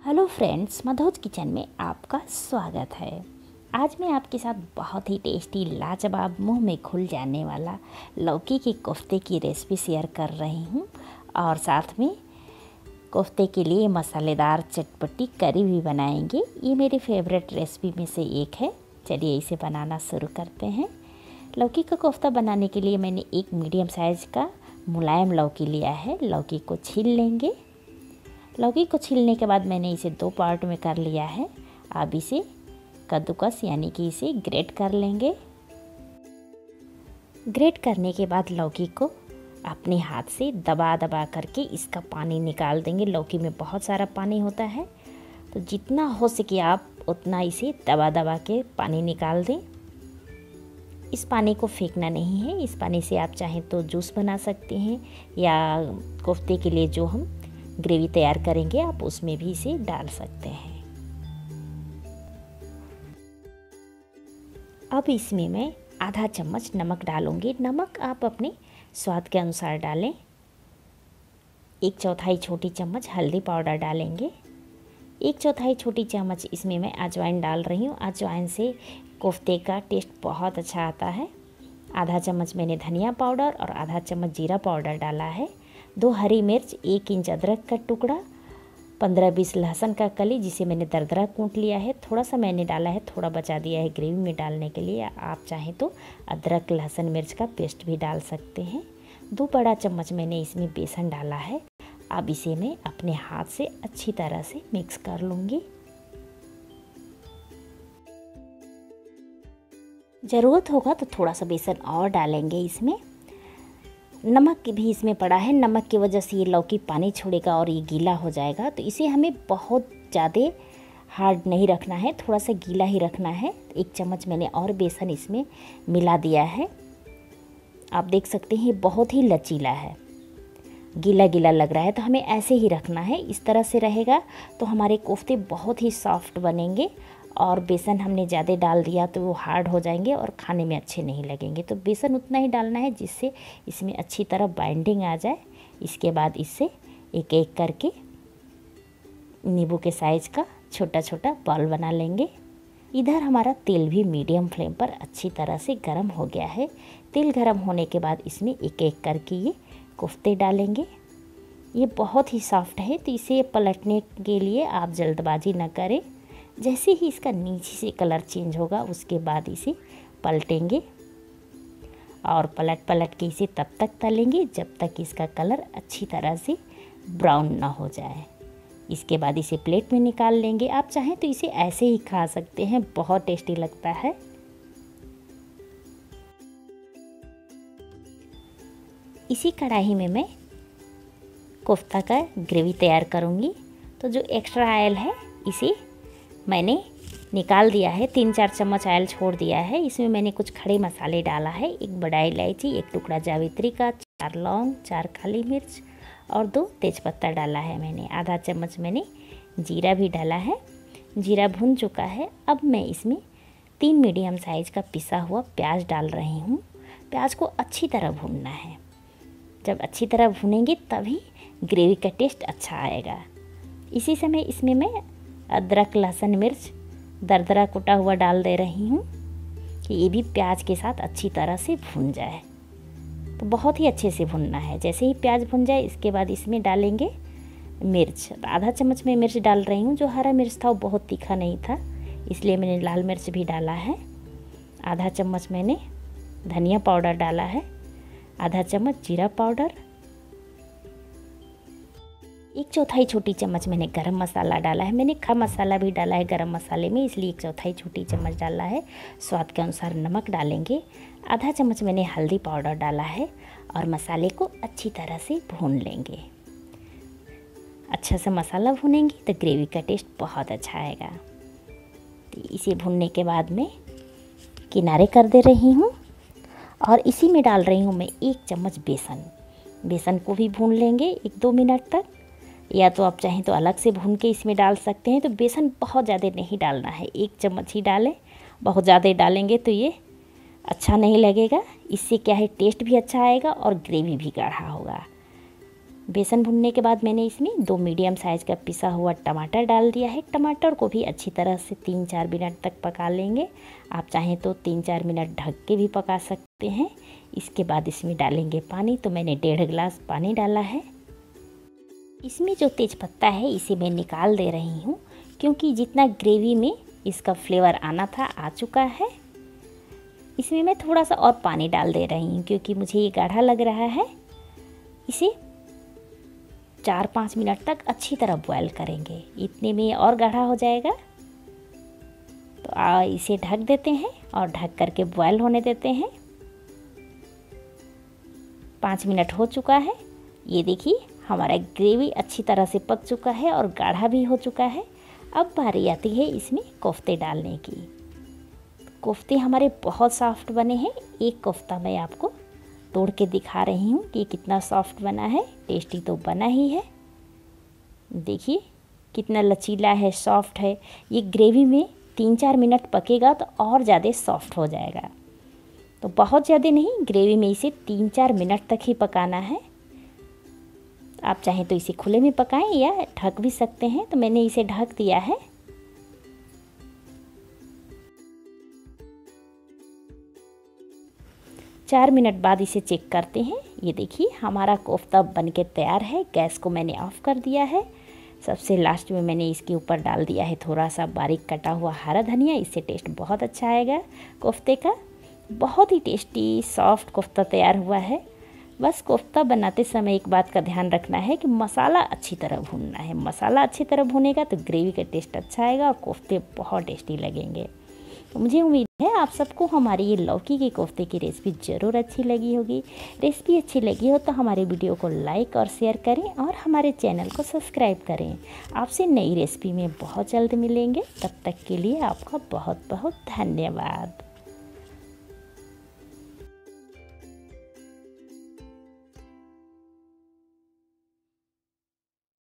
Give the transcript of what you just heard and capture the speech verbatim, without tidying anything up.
Hello friends, Madhu's kitchen में आपका स्वागत है। आज मैं आपके साथ बहुत ही टेस्टी, लाजवाब, मुंह में घुल जाने वाला लौकी के कोफ्ते की रेसिपी शेयर कर रही हूं और साथ में कोफ्ते के लिए मसालेदार चटपटी करी भी बनाएंगे। ये मेरी फेवरेट रेसिपी में से एक है। चलिए इसे बनाना शुरू करते हैं। लौकी का कोफ्ता बनाने के लिए मैंने एक मीडियम साइज़ का मुलायम लौकी लिया है। लौकी को छील लेंगे। लौकी को छीलने के बाद मैंने इसे दो पार्ट में कर लिया है। अब इसे कद्दूकस यानी कि इसे ग्रेट कर लेंगे। ग्रेट करने के बाद लौकी को अपने हाथ से दबा दबा करके इसका पानी निकाल देंगे। लौकी में बहुत सारा पानी होता है, तो जितना हो सके आप उतना इसे दबा दबा के पानी निकाल दें। इस पानी को फेंकना नहीं है। इस पानी से आप चाहें तो जूस बना सकते हैं या कोफ्ते के लिए जो हम ग्रेवी तैयार करेंगे आप उसमें भी इसे डाल सकते हैं। अब इसमें मैं आधा चम्मच नमक डालूंगी। नमक आप अपने स्वाद के अनुसार डालें। एक चौथाई छोटी चम्मच हल्दी पाउडर डालेंगे। एक चौथाई छोटी चम्मच इसमें मैं अजवाइन डाल रही हूँ। अजवाइन से कोफ्ते का टेस्ट बहुत अच्छा आता है। आधा चम्मच मैंने धनिया पाउडर और आधा चम्मच जीरा पाउडर डाला है। दो हरी मिर्च, एक इंच अदरक का टुकड़ा, पंद्रह बीस लहसुन का कली जिसे मैंने दरदरा कूट लिया है। थोड़ा सा मैंने डाला है, थोड़ा बचा दिया है ग्रेवी में डालने के लिए। आप चाहें तो अदरक लहसुन मिर्च का पेस्ट भी डाल सकते हैं। दो बड़ा चम्मच मैंने इसमें बेसन डाला है। अब इसे मैं अपने हाथ से अच्छी तरह से मिक्स कर लूँगी। ज़रूरत होगा तो थोड़ा सा बेसन और डालेंगे इसमें। नमक भी इसमें पड़ा है। नमक की वजह से ये लौकी पानी छोड़ेगा और ये गीला हो जाएगा, तो इसे हमें बहुत ज़्यादा हार्ड नहीं रखना है, थोड़ा सा गीला ही रखना है। एक चम्मच मैंने और बेसन इसमें मिला दिया है। आप देख सकते हैं ये बहुत ही लचीला है, गीला गीला लग रहा है, तो हमें ऐसे ही रखना है। इस तरह से रहेगा तो हमारे कोफ्ते बहुत ही सॉफ्ट बनेंगे। और बेसन हमने ज़्यादा डाल दिया तो वो हार्ड हो जाएंगे और खाने में अच्छे नहीं लगेंगे। तो बेसन उतना ही डालना है जिससे इसमें अच्छी तरह बाइंडिंग आ जाए। इसके बाद इससे एक एक करके नींबू के साइज़ का छोटा छोटा बॉल बना लेंगे। इधर हमारा तेल भी मीडियम फ्लेम पर अच्छी तरह से गर्म हो गया है। तेल गर्म होने के बाद इसमें एक एक करके ये कोफ्ते डालेंगे। ये बहुत ही सॉफ्ट है, तो इसे पलटने के लिए आप जल्दबाजी न करें। जैसे ही इसका नीचे से कलर चेंज होगा उसके बाद इसे पलटेंगे और पलट पलट के इसे तब तक तलेंगे जब तक इसका कलर अच्छी तरह से ब्राउन ना हो जाए। इसके बाद इसे प्लेट में निकाल लेंगे। आप चाहें तो इसे ऐसे ही खा सकते हैं, बहुत टेस्टी लगता है। इसी कढ़ाई में मैं कोफ्ता का ग्रेवी तैयार करूँगी। तो जो एक्स्ट्रा ऑयल है इसे मैंने निकाल दिया है। तीन चार चम्मच ऑयल छोड़ दिया है। इसमें मैंने कुछ खड़े मसाले डाला है। एक बड़ा इलायची, एक टुकड़ा जावित्री का, चार लौंग, चार काली मिर्च और दो तेज़पत्ता डाला है मैंने। आधा चम्मच मैंने जीरा भी डाला है। जीरा भुन चुका है। अब मैं इसमें तीन मीडियम साइज़ का पिसा हुआ प्याज डाल रही हूँ। प्याज को अच्छी तरह भूनना है। जब अच्छी तरह भूनेंगे तभी ग्रेवी का टेस्ट अच्छा आएगा। इसी समय इसमें मैं अदरक लहसुन मिर्च दरदरा कुटा हुआ डाल दे रही हूँ कि ये भी प्याज के साथ अच्छी तरह से भुन जाए। तो बहुत ही अच्छे से भुनना है। जैसे ही प्याज भुन जाए इसके बाद इसमें डालेंगे मिर्च। आधा चम्मच में मिर्च डाल रही हूँ। जो हरा मिर्च था वो बहुत तीखा नहीं था, इसलिए मैंने लाल मिर्च भी डाला है। आधा चम्मच मैंने धनिया पाउडर डाला है। आधा चम्मच जीरा पाउडर, एक चौथाई छोटी चम्मच मैंने गरम मसाला डाला है। मैंने खड़ा मसाला भी डाला है गरम मसाले में, इसलिए एक चौथाई छोटी चम्मच डाला है। स्वाद के अनुसार नमक डालेंगे। आधा चम्मच मैंने हल्दी पाउडर डाला है और मसाले को अच्छी तरह से भून लेंगे। अच्छा सा मसाला भूनेंगे तो ग्रेवी का टेस्ट बहुत अच्छा आएगा। तो इसे भूनने के बाद मैं किनारे कर दे रही हूँ और इसी में डाल रही हूँ मैं एक चम्मच बेसन। बेसन को भी भून लेंगे एक दो मिनट तक, या तो आप चाहें तो अलग से भून के इसमें डाल सकते हैं। तो बेसन बहुत ज़्यादा नहीं डालना है, एक चम्मच ही डालें। बहुत ज़्यादा डालेंगे तो ये अच्छा नहीं लगेगा। इससे क्या है टेस्ट भी अच्छा आएगा और ग्रेवी भी गाढ़ा होगा। बेसन भुनने के बाद मैंने इसमें दो मीडियम साइज़ का पिसा हुआ टमाटर डाल दिया है। टमाटर को भी अच्छी तरह से तीन चार मिनट तक पका लेंगे। आप चाहें तो तीन चार मिनट ढक के भी पका सकते हैं। इसके बाद इसमें डालेंगे पानी। तो मैंने डेढ़ गिलास पानी डाला है। इसमें जो तेज़पत्ता है इसे मैं निकाल दे रही हूँ, क्योंकि जितना ग्रेवी में इसका फ्लेवर आना था आ चुका है। इसमें मैं थोड़ा सा और पानी डाल दे रही हूँ, क्योंकि मुझे ये गाढ़ा लग रहा है। इसे चार पाँच मिनट तक अच्छी तरह बॉयल करेंगे, इतने में और गाढ़ा हो जाएगा। तो आ, इसे ढक देते हैं और ढक करके बॉयल होने देते हैं। पाँच मिनट हो चुका है। ये देखिए हमारा ग्रेवी अच्छी तरह से पक चुका है और गाढ़ा भी हो चुका है। अब बारी आती है इसमें कोफ्ते डालने की। कोफ्ते हमारे बहुत सॉफ्ट बने हैं। एक कोफ्ता मैं आपको तोड़ के दिखा रही हूँ कि कितना सॉफ्ट बना है। टेस्टी तो बना ही है। देखिए कितना लचीला है, सॉफ्ट है। ये ग्रेवी में तीन चार मिनट पकेगा तो और ज़्यादा सॉफ्ट हो जाएगा। तो बहुत ज़्यादा नहीं, ग्रेवी में इसे तीन चार मिनट तक ही पकाना है। आप चाहें तो इसे खुले में पकाएं या ढक भी सकते हैं। तो मैंने इसे ढक दिया है। चार मिनट बाद इसे चेक करते हैं। ये देखिए हमारा कोफ्ता बनके तैयार है। गैस को मैंने ऑफ़ कर दिया है। सबसे लास्ट में मैंने इसके ऊपर डाल दिया है थोड़ा सा बारीक कटा हुआ हरा धनिया। इससे टेस्ट बहुत अच्छा आएगा कोफ्ते का। बहुत ही टेस्टी सॉफ्ट कोफ्ता तैयार हुआ है। बस कोफ्ता बनाते समय एक बात का ध्यान रखना है कि मसाला अच्छी तरह भूनना है। मसाला अच्छी तरह भुनेगा तो ग्रेवी का टेस्ट अच्छा आएगा और कोफ्ते बहुत टेस्टी लगेंगे। तो मुझे उम्मीद है आप सबको हमारी ये लौकी के कोफ्ते की रेसिपी ज़रूर अच्छी लगी होगी। रेसिपी अच्छी लगी हो तो हमारे वीडियो को लाइक और शेयर करें और हमारे चैनल को सब्सक्राइब करें। आपसे नई रेसिपी में बहुत जल्द मिलेंगे। तब तक के लिए आपका बहुत बहुत धन्यवाद।